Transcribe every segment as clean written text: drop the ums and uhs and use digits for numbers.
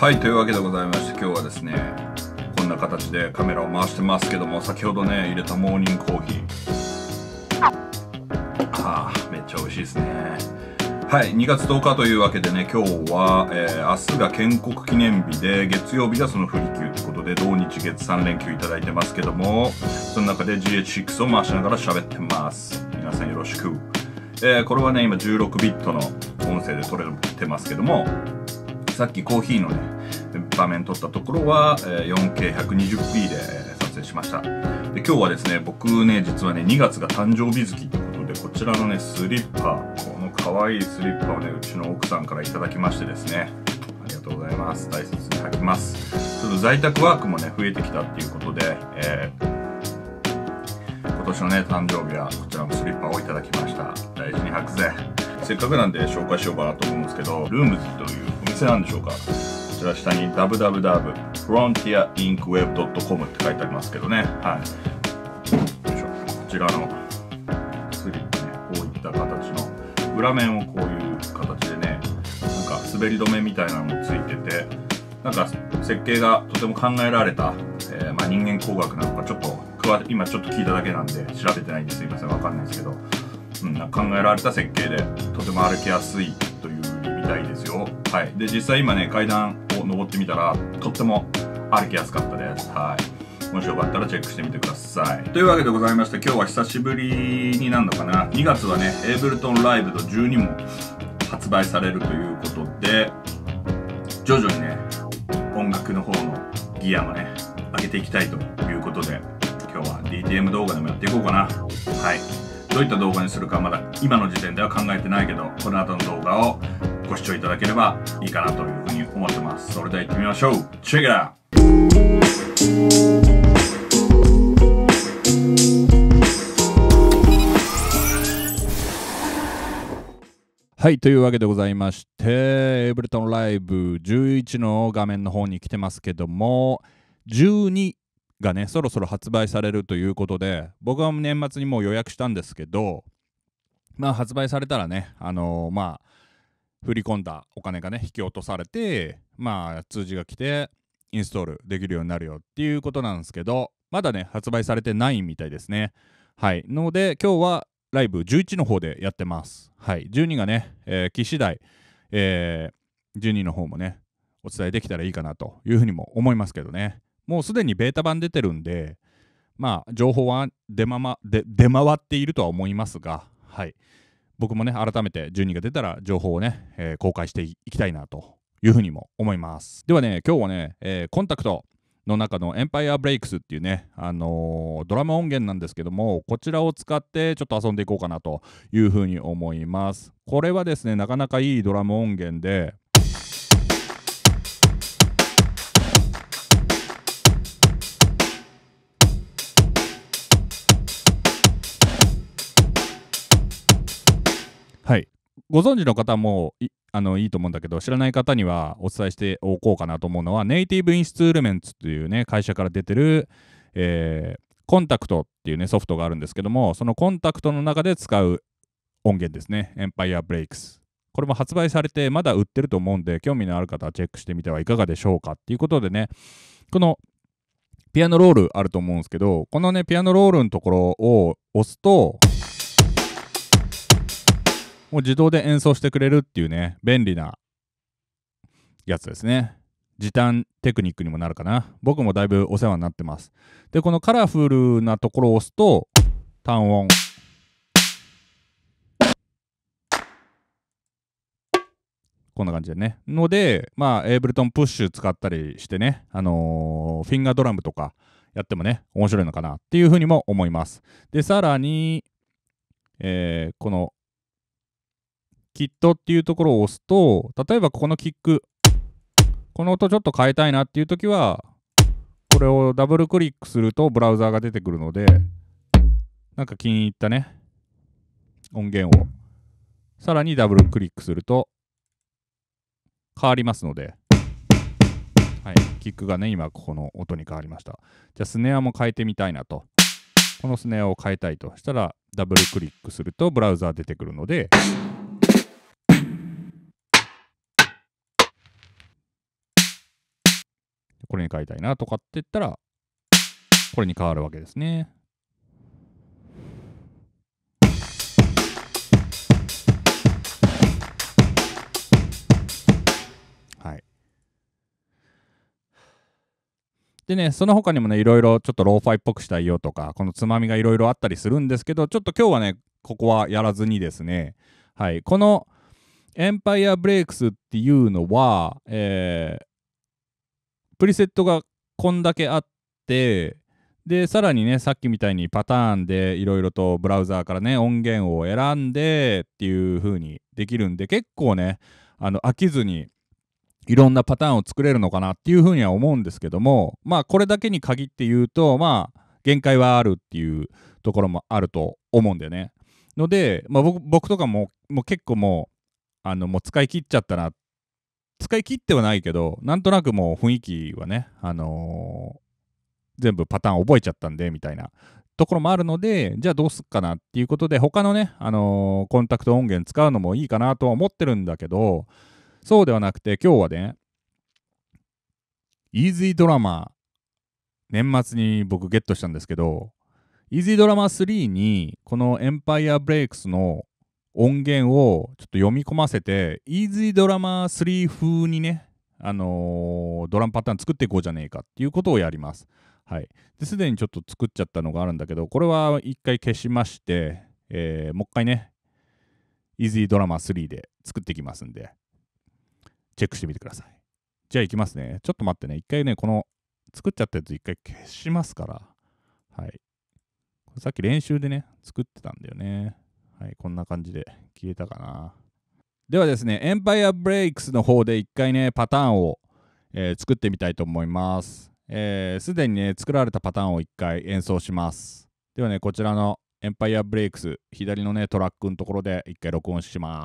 はい、というわけでございまして、今日はですね、こんな形でカメラを回してますけども、先ほどね、入れたモーニングコーヒー。めっちゃ美味しいですね。はい、2月10日というわけでね、今日は、明日が建国記念日で、月曜日がその不利休ということで、同日月3連休いただいてますけども、その中で GH6 を回しながら喋ってます。皆さんよろしく。これはね、今16ビットの音声で撮れてますけども、さっきコーヒーのね、場面撮ったところは 4K120p で撮影しました。で、今日はですね、僕ね、実はね、2月が誕生日月ということで、こちらのね、スリッパ、この可愛いスリッパをね、うちの奥さんからいただきましてですね、ありがとうございます。大切に履きます。ちょっと在宅ワークもね、増えてきたっていうことで、今年のね、誕生日はこちらのスリッパをいただきました。大事に履くぜ。せっかくなんで紹介しようかなと思うんですけど、ルームズというお店なんでしょうか。こちら下に www.frontierInkWeb.com って書いてありますけどね。はい。よいしょ。こちらのスリッパね、こういった形の、裏面をこういう形でね、なんか滑り止めみたいなのもついてて、なんか設計がとても考えられた、人間工学なのかちょっと今ちょっと聞いただけなんで調べてないんですいません、わかんないですけど、考えられた設計でとても歩きやすいというみたいですよ。はい。で、実際今ね、階段を登ってみたら、とっても歩きやすかったです。はい。もしよかったらチェックしてみてください。というわけでございまして、今日は久しぶりになんのかな。2月はね、エイブルトンライブの12も発売されるということで、徐々にね、音楽の方のギアもね、上げていきたいということで、今日は DTM 動画でもやっていこうかな。はい。どういった動画にするかまだ今の時点では考えてないけど、この後の動画をご視聴いただければいいかなというふうに思ってます。それでは行ってみましょう。チェックだ。はい、というわけでございまして、エイブルトンライブ11の画面の方に来てますけども、12がね、そろそろ発売されるということで、僕は年末にもう予約したんですけど、発売されたらね、振り込んだお金がね、引き落とされて、通知が来て、インストールできるようになるよっていうことなんですけど、まだね、発売されてないみたいですね。はい。ので、今日はライブ11の方でやってます。はい。12がね、来次第、12の方もね、お伝えできたらいいかなというふうにも思いますけどね。もうすでにベータ版出てるんで、情報は出回っているとは思いますが、はい。僕もね、改めて12が出たら情報をね、公開していきたいなというふうにも思います。ではね、今日はね、コンタクトの中のエンパイアブレイクスっていうね、ドラム音源なんですけども、こちらを使ってちょっと遊んでいこうかなというふうに思います。これはですね、なかなかいいドラム音源で、はい、ご存知の方もいいと思うんだけど、知らない方にはお伝えしておこうかなと思うのは、ネイティブインストゥルメンツというね、会社から出てる、コンタクトっていうね、ソフトがあるんですけども、そのコンタクトの中で使う音源ですね、エンパイアブレイクス。これも発売されて、まだ売ってると思うんで、興味のある方はチェックしてみてはいかがでしょうかっていうことでね、このピアノロールあると思うんですけど、このね、ピアノロールのところを押すと、もう自動で演奏してくれるっていうね、便利なやつですね。時短テクニックにもなるかな。僕もだいぶお世話になってます。で、このカラフルなところを押すと、単音。こんな感じでね。ので、エイブルトンプッシュ使ったりしてね、フィンガードラムとかやってもね、面白いのかなっていうふうにも思います。で、さらに、この、キットっていうところを押すと、例えばここのキック、この音ちょっと変えたいなっていうときは、これをダブルクリックするとブラウザーが出てくるので、なんか気に入ったね、音源をさらにダブルクリックすると変わりますので、はい、キックがね、今ここの音に変わりました。じゃあスネアも変えてみたいなと。このスネアを変えたいとしたら、ダブルクリックするとブラウザー出てくるので、 これに変えたいなとかって言ったら、これに変わるわけですね。はい。でね、その他にもね、いろいろちょっとローファイっぽくしたいよとか、このつまみがいろいろあったりするんですけど、ちょっと今日はね、ここはやらずにですね、はい、このエンパイアブレイクスっていうのは、プリセットがこんだけあって、で、さらにね、さっきみたいにパターンでいろいろとブラウザーからね、音源を選んでっていう風にできるんで、結構ね、飽きずにいろんなパターンを作れるのかなっていうふうには思うんですけども、まあこれだけに限って言うと、まあ限界はあるっていうところもあると思うんだよね。ので、まあ、僕とかもう結構もうもう使い切っちゃったな、使い切ってはないけど、なんとなくもう雰囲気はね、全部パターン覚えちゃったんでみたいなところもあるので、じゃあどうすっかなっていうことで、他のね、コンタクト音源使うのもいいかなとは思ってるんだけど、そうではなくて、今日はね、イージードラマ年末に僕ゲットしたんですけど、イージードラマ3にこのエンパイアブレイクスの音源をちょっと読み込ませて、イージードラマ3風にね、ドラムパターン作っていこうじゃねえかっていうことをやります。はい。すでにちょっと作っちゃったのがあるんだけど、これは一回消しまして、もう一回ね、イージードラマ3で作っていきますんで、チェックしてみてください。じゃあいきますね。ちょっと待ってね。一回ね、この作っちゃったやつ一回消しますから。はい。さっき練習でね、作ってたんだよね。はい。こんな感じで消えたかな。ではですね、エンパイアブレイクスの方で一回ね、パターンを、作ってみたいと思います。すでにね、作られたパターンを一回演奏します。ではね、こちらのエンパイアブレイクス、左のね、トラックのところで一回録音します。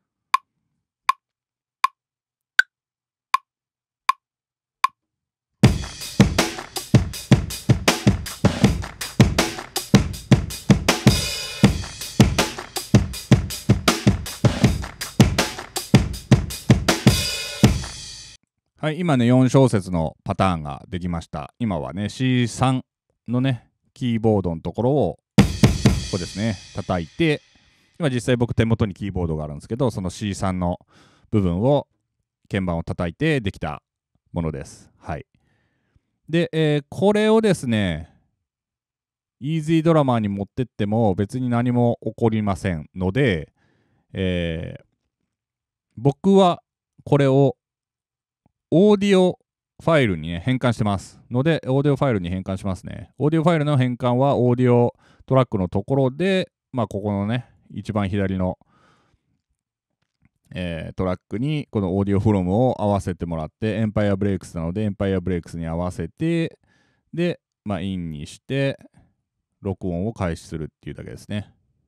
はい、今ね、4小節のパターンができました。今はね、C3 のね、キーボードのところを、ここですね、叩いて、今実際僕手元にキーボードがあるんですけど、その C3 の部分を、鍵盤を叩いてできたものです。はい。で、これをですね、イージードラマーに持ってっても別に何も起こりませんので、僕はこれをオーディオファイルに、ね、変換してますので、オーディオファイルに変換しますね。オーディオファイルの変換は、オーディオトラックのところで、まあ、ここのね、一番左の、トラックに、このオーディオフロムを合わせてもらって、エンパイアブレイクスなので、エンパイアブレイクスに合わせて、で、まあ、インにして、録音を開始するっていうだけですね。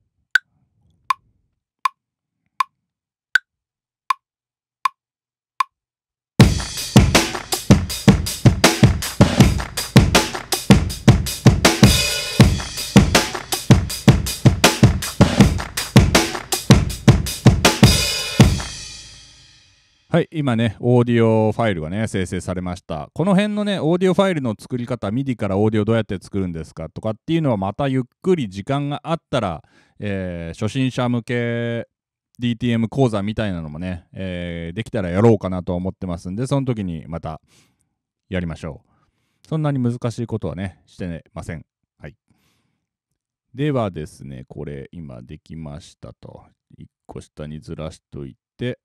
はい、今ね、オーディオファイルがね、生成されました。この辺のね、オーディオファイルの作り方、MIDI からオーディオどうやって作るんですかとかっていうのは、またゆっくり時間があったら、初心者向け DTM 講座みたいなのもね、できたらやろうかなと思ってますんで、その時にまたやりましょう。そんなに難しいことはね、してません。はい。ではですね、これ今できましたと。1個下にずらしといて、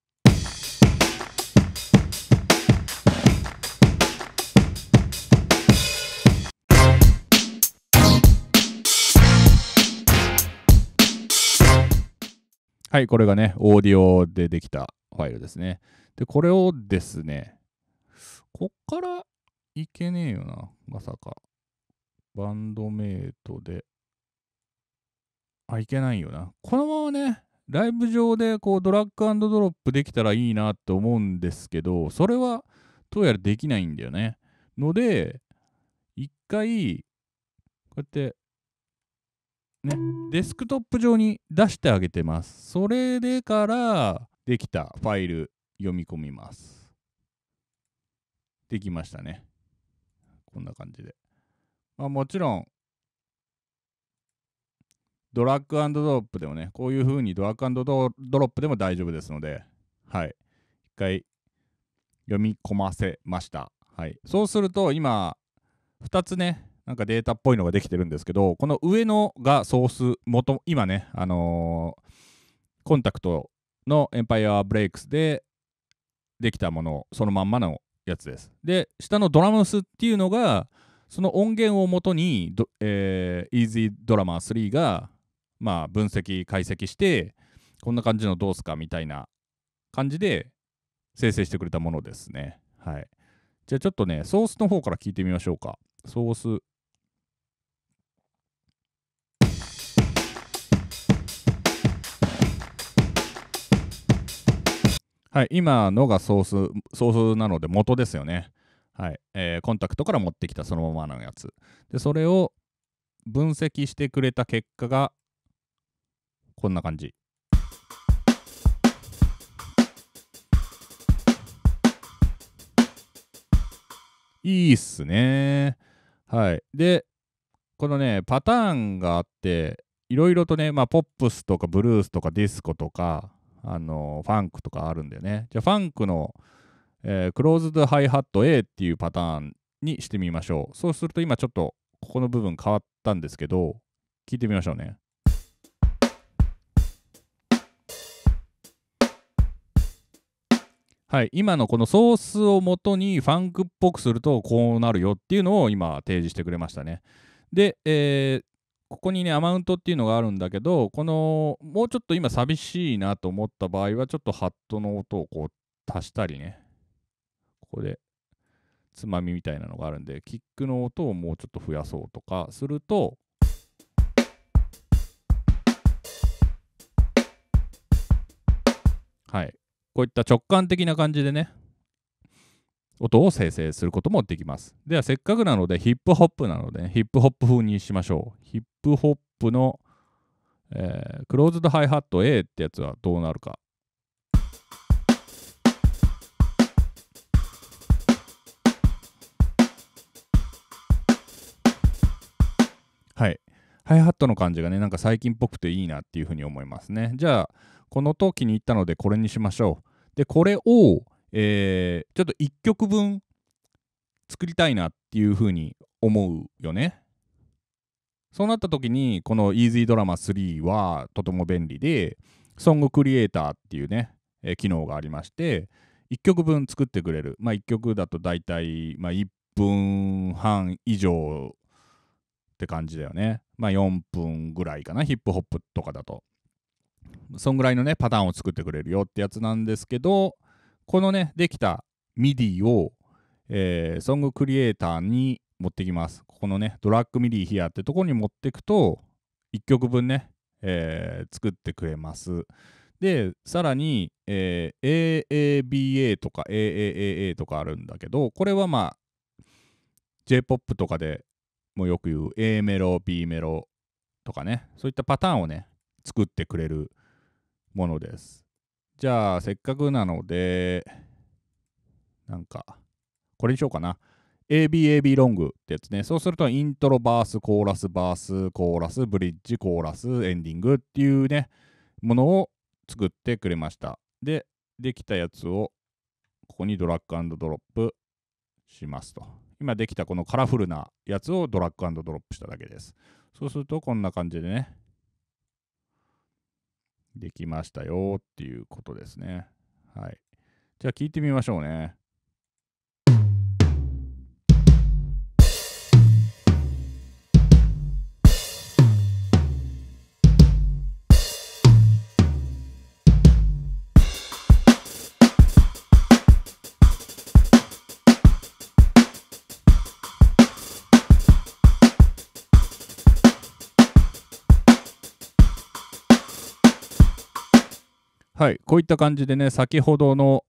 はい、これがね、オーディオでできたファイルですね。で、これをですね、こっからいけねえよな、まさか。バンドメイトで。いけないよな。このままね、ライブ上でこうドラッグ&ドロップできたらいいなって思うんですけど、それはどうやらできないんだよね。ので、一回、こうやって、ね、デスクトップ上に出してあげてます。それでからできたファイル読み込みます。 できましたね。こんな感じで。まあ、もちろん、ドラッグ&ドロップでもね、こういう風にドラッグ&ドロップでも大丈夫ですので、はい。一回読み込ませました。はい。そうすると、今、2つね、なんかデータっぽいのができてるんですけど、この上のがソース、今ね、コンタクトのエンパイアブレイクスでできたもの、そのまんまのやつです。で、下のドラムスっていうのが、その音源をもとに、Easy Drama 3が、まあ、分析、解析して、こんな感じのどうすかみたいな感じで生成してくれたものですね。はい。じゃあちょっとね、ソースの方から聞いてみましょうか。ソース。はい、今のがソースなので元ですよね。はい、コンタクトから持ってきたそのままのやつ。で、それを分析してくれた結果がこんな感じ。いいっすね。はい。で、このね、パターンがあって、いろいろとね、まあ、ポップスとかブルースとかディスコとか、ファンクとかあるんだよね。じゃあ、ファンクの、クローズドハイハット A っていうパターンにしてみましょう。そうすると今ちょっとここの部分変わったんですけど、聞いてみましょうね。はい、今のこのソースをもとにファンクっぽくするとこうなるよっていうのを今提示してくれましたね。で、ここにね、アマウントっていうのがあるんだけど、この、もうちょっと今寂しいなと思った場合は、ちょっとハットの音をこう足したりね、ここでつまみみたいなのがあるんで、キックの音をもうちょっと増やそうとかすると、はい、こういった直感的な感じでね、音を生成することもできます。では、せっかくなので、ヒップホップなので、ね、ヒップホップ風にしましょう。ヒップホップの、クローズドハイハット A ってやつはどうなるか。はい。ハイハットの感じがね、なんか最近っぽくていいなっていうふうに思いますね。じゃあ、この音気に入ったので、これにしましょう。で、これを、ちょっと1曲分作りたいなっていうふうに思うよね。そうなった時に、この Easy Drama 3はとても便利で、ソングクリエイターっていうね、機能がありまして、1曲分作ってくれる。まあ1曲だと大体、まあ、1分半以上って感じだよね。まあ4分ぐらいかな、ヒップホップとかだと。そんぐらいのね、パターンを作ってくれるよってやつなんですけど、このね、できた MIDI を、ソングクリエイターに持ってきます。ここのね、ドラッグ MIDI ヒアってとこに持っていくと、1曲分ね、作ってくれます。で、さらに、AABA とか AAAA とかあるんだけど、これはまあ、J-POP とかでもよく言う A メロ、B メロとかね、そういったパターンをね、作ってくれるものです。じゃあ、せっかくなので、なんか、これにしようかな。ABAB ロングってやつね。そうすると、イントロ、バース、コーラス、バース、コーラス、ブリッジ、コーラス、エンディングっていうね、ものを作ってくれました。で、できたやつを、ここにドラッグ&ドロップしますと。今できたこのカラフルなやつをドラッグ&ドロップしただけです。そうすると、こんな感じでね、できましたよっていうことですね。はい。じゃあ聞いてみましょうね。はい、こういった感じでね、先ほどの、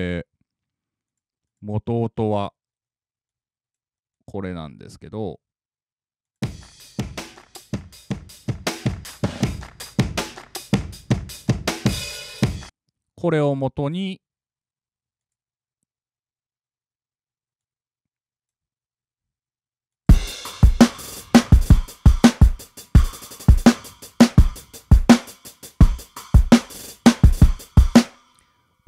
元音はこれなんですけど、これを元に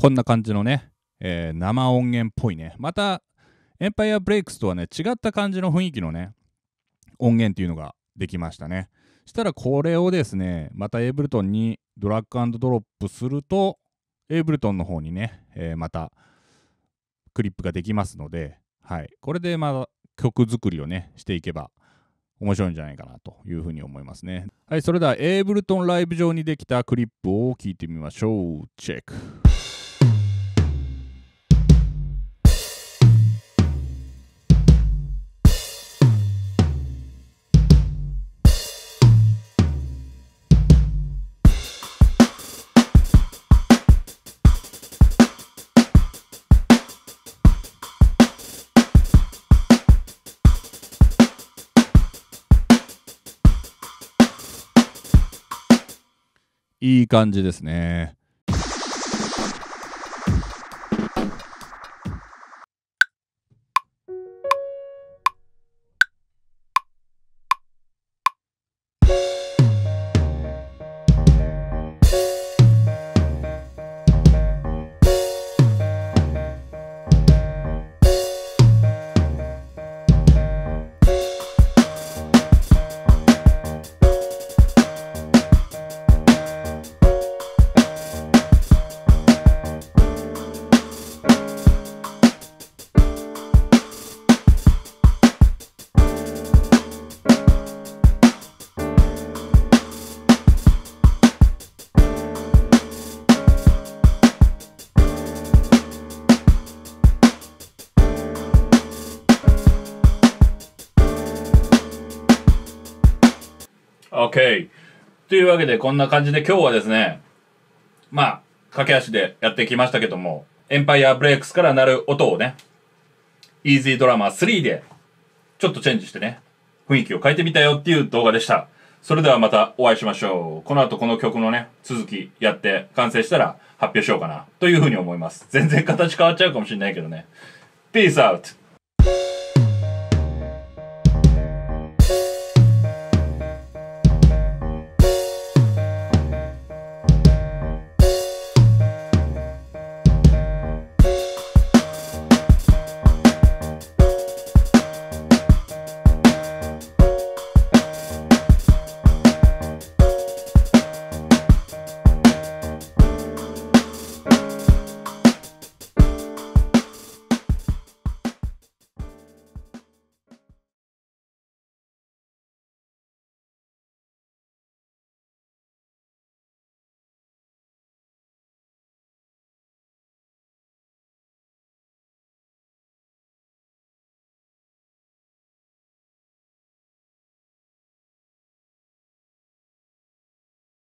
こんな感じのね、生音源っぽいね、またエンパイアブレイクスとはね違った感じの雰囲気のね音源っていうのができましたね。したらこれをですねまたエイブルトンにドラッグ&ドロップするとエイブルトンの方にね、またクリップができますので、はい、これでまあ曲作りをねしていけば面白いんじゃないかなというふうに思いますね。はい、それではエイブルトンライブ上にできたクリップを聞いてみましょう。チェック。いい感じですね。OK。というわけでこんな感じで今日はですね、まあ、駆け足でやってきましたけども、エンパイアブレイクスから鳴る音をね、イージードラマー3でちょっとチェンジしてね、雰囲気を変えてみたよっていう動画でした。それではまたお会いしましょう。この後この曲のね、続きやって完成したら発表しようかなというふうに思います。全然形変わっちゃうかもしれないけどね。Peace out!